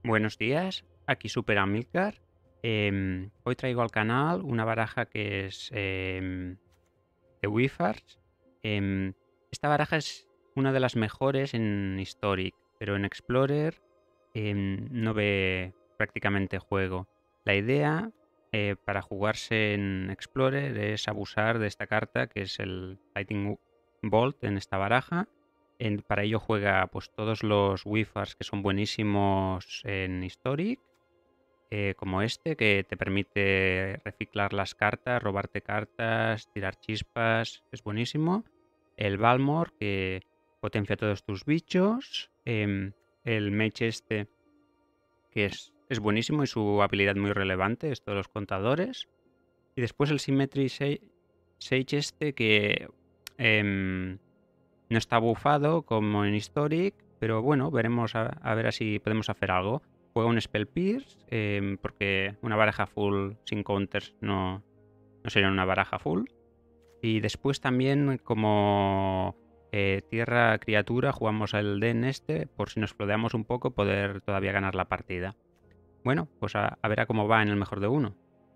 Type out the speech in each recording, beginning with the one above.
Buenos días, aquí Super Amilcar. Hoy traigo al canal una baraja que es de Wizards. Em, Esta baraja es una de las mejores en Historic, pero en Explorer no ve prácticamente juego. La idea para jugarse en Explorer es abusar de esta carta, que es el Lightning Bolt en esta baraja. Para ello juega pues todos los Wizards que son buenísimos en Historic, como este, que te permite reciclar las cartas, robarte cartas, tirar chispas, es buenísimo. El Balmor, que potencia todos tus bichos. El Mage este, que es buenísimo y su habilidad muy relevante, es todos los contadores. Y después el Symmetry Sage este, que em, no está bufado como en Historic, pero bueno, veremos a ver si podemos hacer algo. Juega un Spell Pierce, porque una baraja full sin counters no sería una baraja full. Y después también como tierra criatura jugamos el Den este, por si nos flodeamos un poco poder todavía ganar la partida. Bueno, pues a ver a cómo va en el mejor de uno.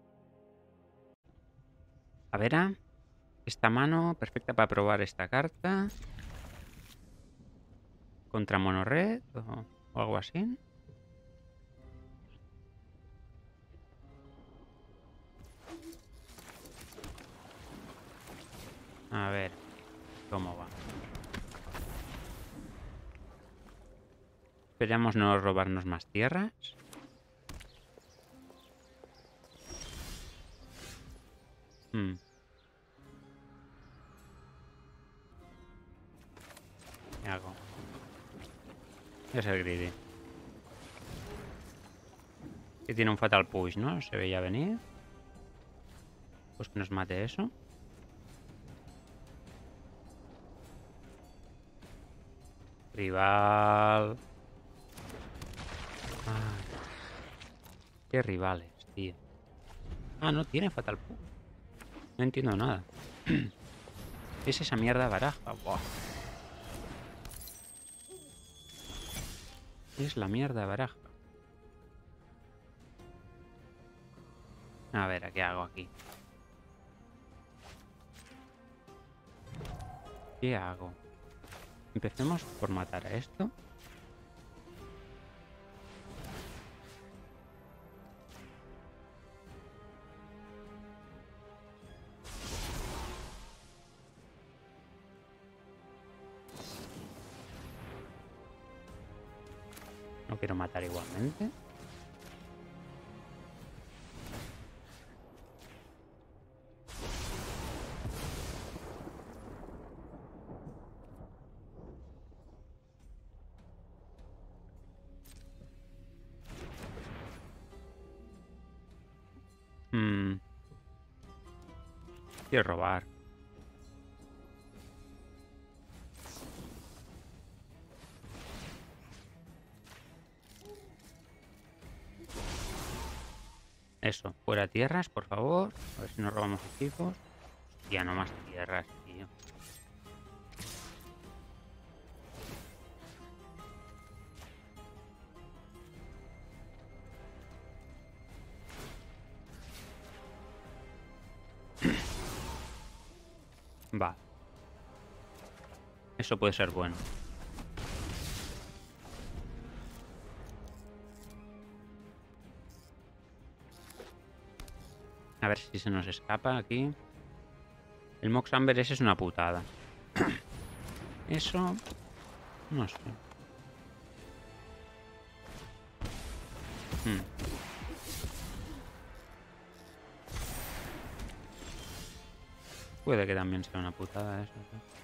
A ver, esta mano perfecta para probar esta carta contra mono red o algo así. A ver cómo va. Esperamos no robarnos más tierras. Hmm, ¿Qué hago? Voy a ser greedy. Que tiene un fatal push, ¿no? Se veía venir. Pues que nos mate eso. Rival. Ay, qué rivales, tío. Ah, no tiene fatal push. No entiendo nada. ¿Qué es esa mierda de baraja? Buah. ¿Qué es la mierda de baraja? A ver, ¿qué hago aquí? ¿Qué hago? Empecemos por matar a esto. No quiero matar igualmente. Hmm, Quiero robar. Eso, fuera tierras, por favor. A ver si nos robamos equipos. Ya no más tierras, tío. Va, eso puede ser bueno. A ver si se nos escapa aquí. El Mox Amber ese es una putada. Eso... no sé. Hmm. Puede que también sea una putada eso.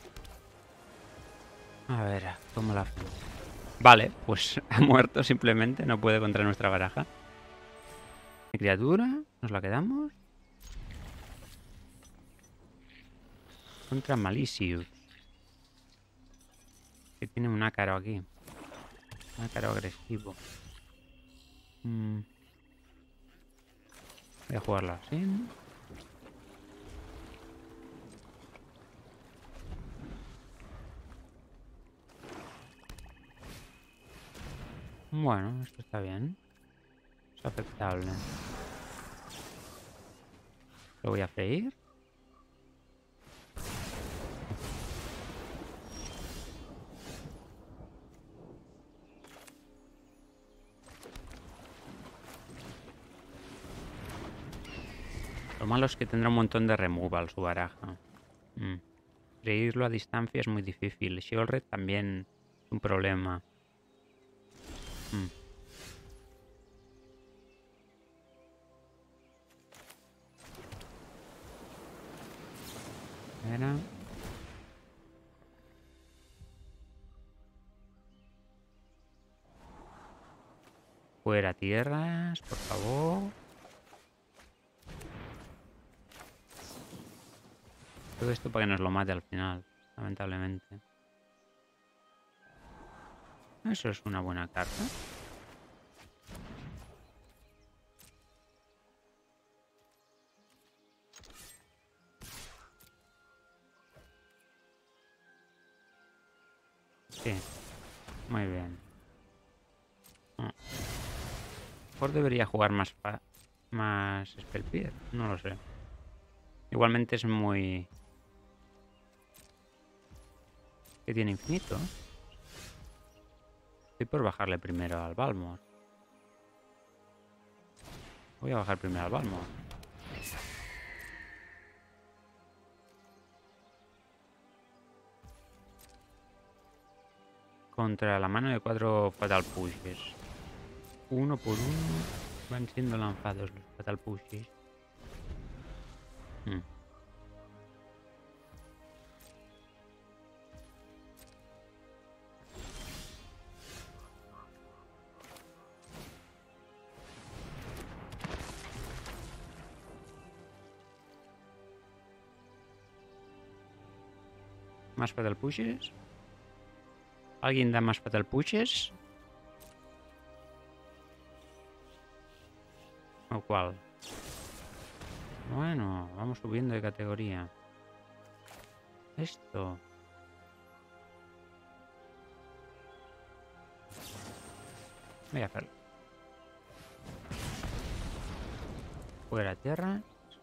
A ver, ¿cómo la hacemos? Vale, pues ha muerto simplemente. No puede contra nuestra baraja. Criatura, nos la quedamos. Contra Malicious. Que tiene un ácaro aquí. Un ácaro agresivo. Voy a jugarla así. Bueno, esto está bien. Es aceptable. Lo voy a freír. Lo malo es que tendrá un montón de removal su baraja. Freírlo a distancia es muy difícil. Shieldred también es un problema. Era... Fuera tierras, por favor. Todo esto para que nos lo mate al final, lamentablemente. Eso es una buena carta. Sí, muy bien. Mejor debería jugar más Spellpeer, no lo sé. Igualmente es muy... que tiene infinito. Estoy por bajarle primero al Balmor. Voy a bajar primero al Balmor. Contra la mano de 4 Fatal Pushes. Uno por uno van siendo lanzados los Fatal Pushes. ¿Más Fatal Pushes? ¿Alguien da más Fatal Pushes? ¿O cuál? Bueno, vamos subiendo de categoría. Esto. Voy a hacerlo. Fuera tierra.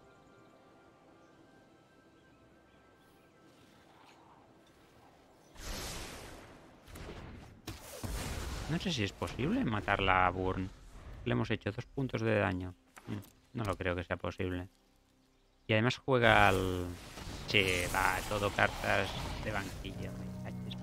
No sé si es posible matarla a Burn. Le hemos hecho 2 puntos de daño. No lo creo que sea posible. Y además juega al... Che, va, todo cartas de banquilla. Me cachis.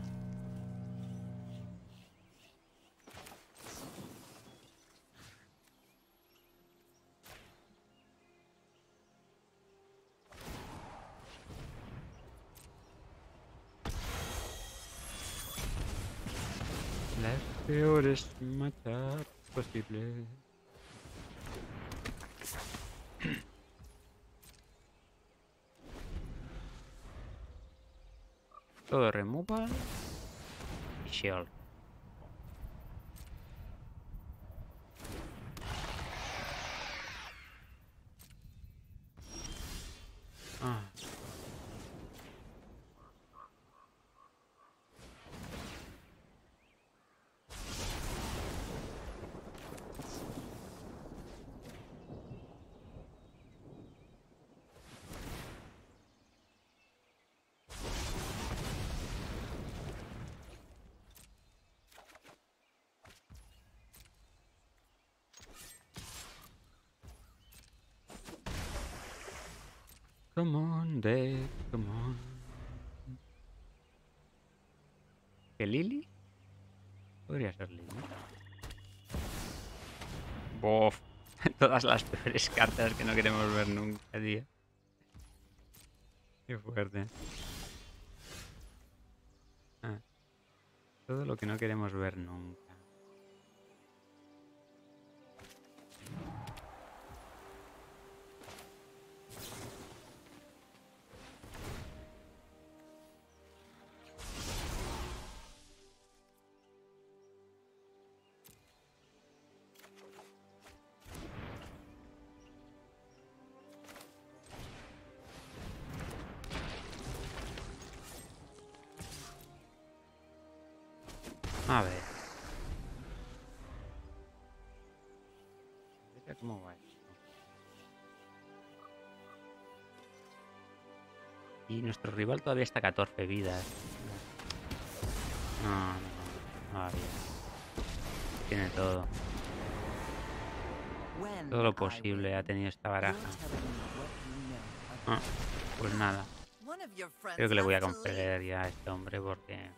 Las peores matar posible. Todo removal y shield. Ah. Come on, Dave, come on. ¿Que Lily? Podría ser Lily. Bof. Todas las peores cartas que no queremos ver nunca, tío. Qué fuerte. Todo lo que no queremos ver nunca. A ver. Hostia, ¿cómo va esto? Y nuestro rival todavía está a 14 vidas. No, no, no. Va bien. Tiene todo. Todo lo posible ha tenido esta baraja. Ah, pues nada. Creo que le voy a conceder ya a este hombre porque...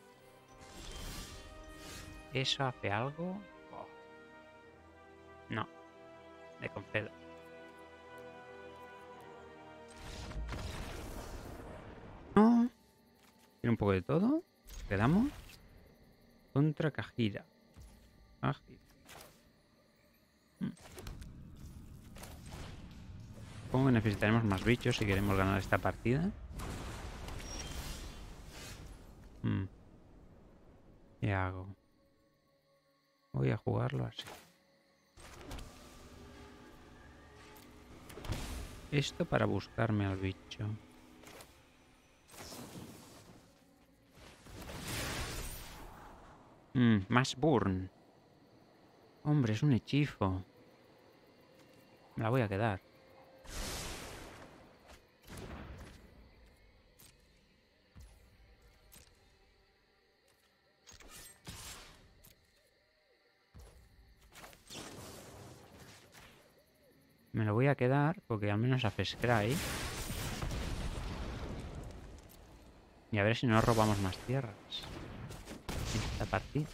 ¿Eso hace algo? Oh. No, le concedo. No. Tiene un poco de todo. Quedamos. Contra Kajira. Supongo que necesitaremos más bichos si queremos ganar esta partida. ¿Qué hago? Voy a jugarlo así. Esto para buscarme al bicho. Más burn. Hombre, es un hechizo. Me la voy a quedar. Me lo voy a quedar porque al menos hace Scry. Y a ver si no robamos más tierras en esta partida.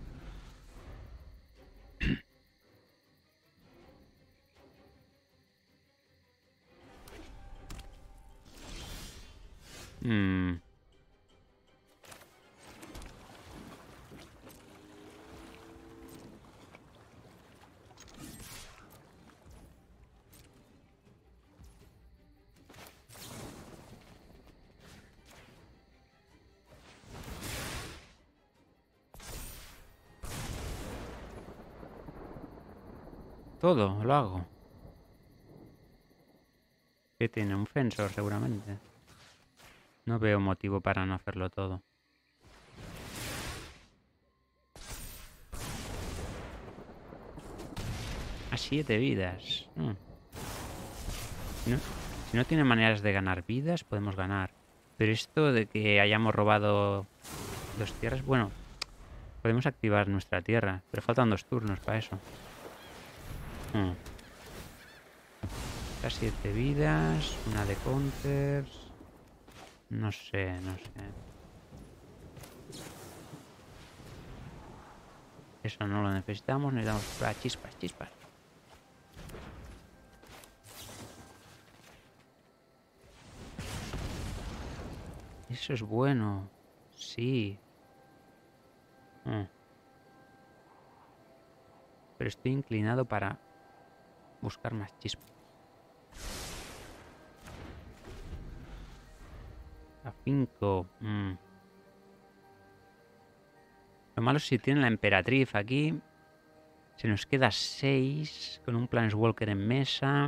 Todo lo hago. ¿Qué tiene? Un Fensor seguramente. No veo motivo para no hacerlo todo. A 7 vidas. Si no tiene maneras de ganar vidas, podemos ganar. Pero esto de que hayamos robado 2 tierras... Bueno, podemos activar nuestra tierra. Pero faltan 2 turnos para eso. A 7 vidas. Una de counters. No sé, no sé. Eso no lo necesitamos. Necesitamos chispas, chispas. Eso es bueno. Sí. Pero estoy inclinado para buscar más chispas. A 5. Lo malo es si tiene la emperatriz aquí. Se nos queda 6 con un Planeswalker en mesa.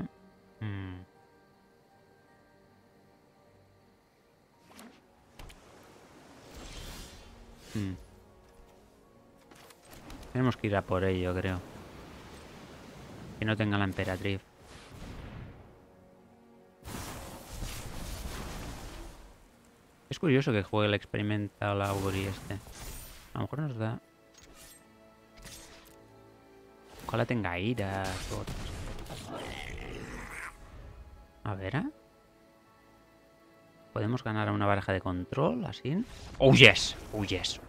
Tenemos que ir a por ello, creo. Que no tenga la emperatriz. Es curioso que juegue el Experimental Augury este. A lo mejor nos da... Ojalá tenga iras o otras. A ver, ¿eh? ¿Podemos ganar a una baraja de control así? ¡Oh, yes! ¡Oh, yes!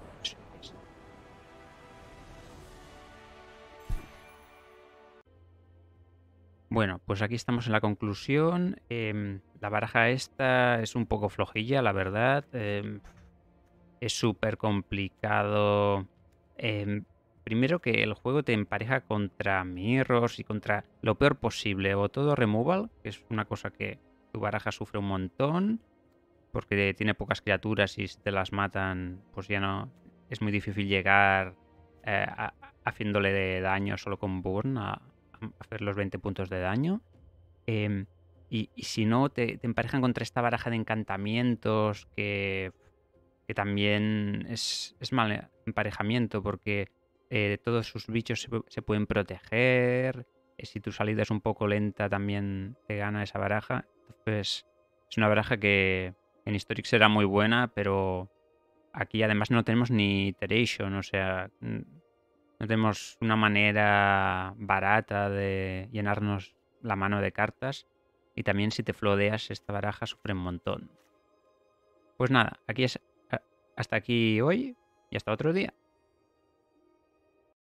Bueno, pues aquí estamos en la conclusión. La baraja esta es un poco flojilla, la verdad. Es súper complicado. Primero que el juego te empareja contra mirrors y contra lo peor posible. O todo removal, que es una cosa que tu baraja sufre un montón. Porque tiene pocas criaturas y si te las matan, pues ya no... Es muy difícil llegar haciéndole de daño solo con burn a hacer los 20 puntos de daño. Y si no, te emparejan contra esta baraja de encantamientos que también es mal emparejamiento porque todos sus bichos se pueden proteger. Si tu salida es un poco lenta, también te gana esa baraja. Entonces, es una baraja que en Historic será muy buena, pero aquí además no tenemos ni iteration, o sea, no tenemos una manera barata de llenarnos la mano de cartas. Y también si te flodeas, esta baraja sufre un montón. Pues nada, hasta aquí hoy y hasta otro día.